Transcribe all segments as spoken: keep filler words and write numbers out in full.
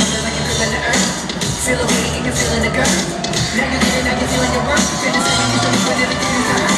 feeling like you're feeling the earth. Feel the weight and you're feeling the girth. Now you're getting, now you're feeling your worth. Feel the same, you're feeling when everything is done.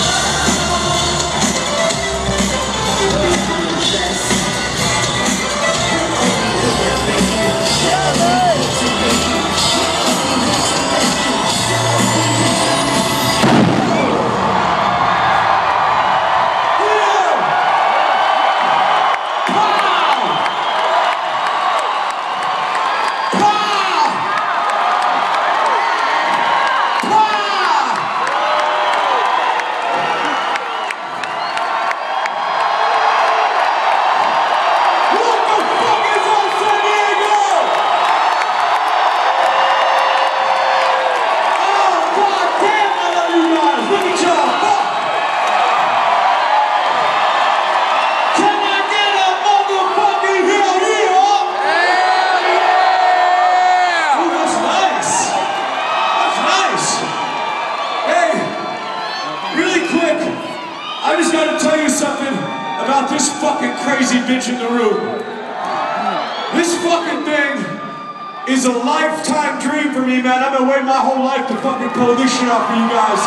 I just gotta tell you something about this fucking crazy bitch in the room. This fucking thing is a lifetime dream for me, man. I've been waiting my whole life to fucking pull this shit off for you guys.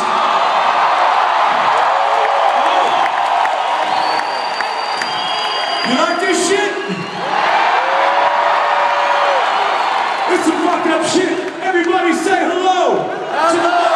You like this shit? It's some fucked up shit. Everybody say hello to the